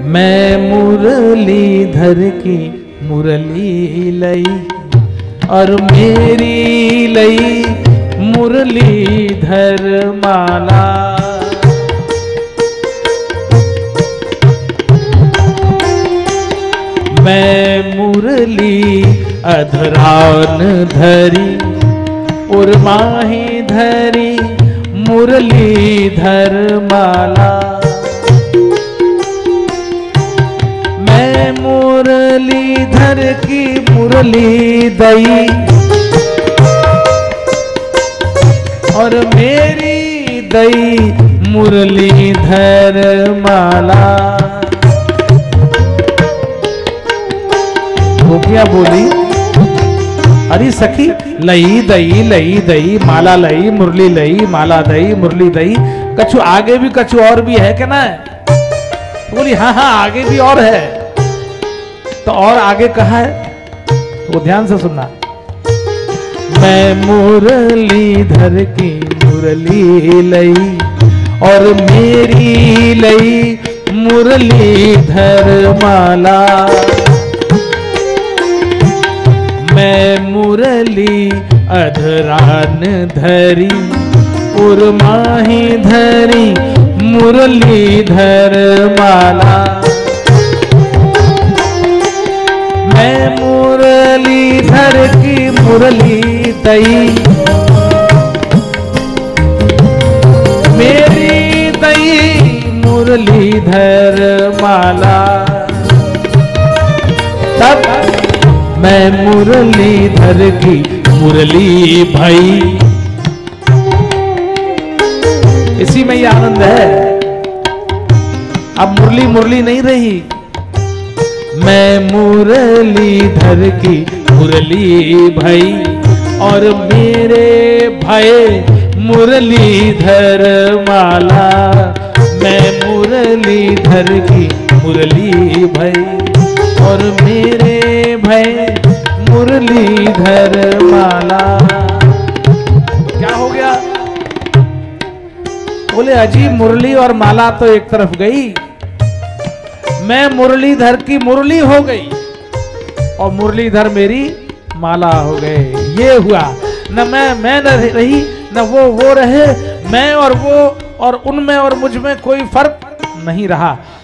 मैं मुरलीधर की मुरली लई और मेरी लई मुरलीधर माला। मैं मुरली अधरान धरी और माही धरी मुरलीधर माला। मैं मुरलीधर की मुरली दई और मेरी दई मुरलीधर माला। गोपियां बोली, अरे सखी लई दई माला लई मुरली लई माला दई मुरली दई, कछु आगे भी कछु और भी है क्या ना? बोली हाँ हाँ आगे भी और है। तो और आगे कहा है वो ध्यान से सुनना। मैं मुरलीधर की मुरली लई और मेरी लई मुरलीधर माला। मैं मुरली अधरान धरी और माही धरी मुरलीधर माला। मैं मुरलीधर की मुरली दई मेरी दई मुरलीधर माला। तब मैं मुरलीधर की मुरली भाई, इसी में ही आनंद है। अब मुरली मुरली नहीं रही। मैं मुरलीधर की मुरली भाई और मेरे भाई मुरलीधर माला। मैं मुरलीधर की मुरली भाई और मेरे भाई मुरलीधर माला। क्या हो गया? बोले अजी मुरली और माला तो एक तरफ गई, मैं मुरलीधर की मुरली हो गई और मुरलीधर मेरी माला हो गए। ये हुआ न मैं न रही न वो रहे, मैं और वो और उनमें और मुझ में कोई फर्क नहीं रहा।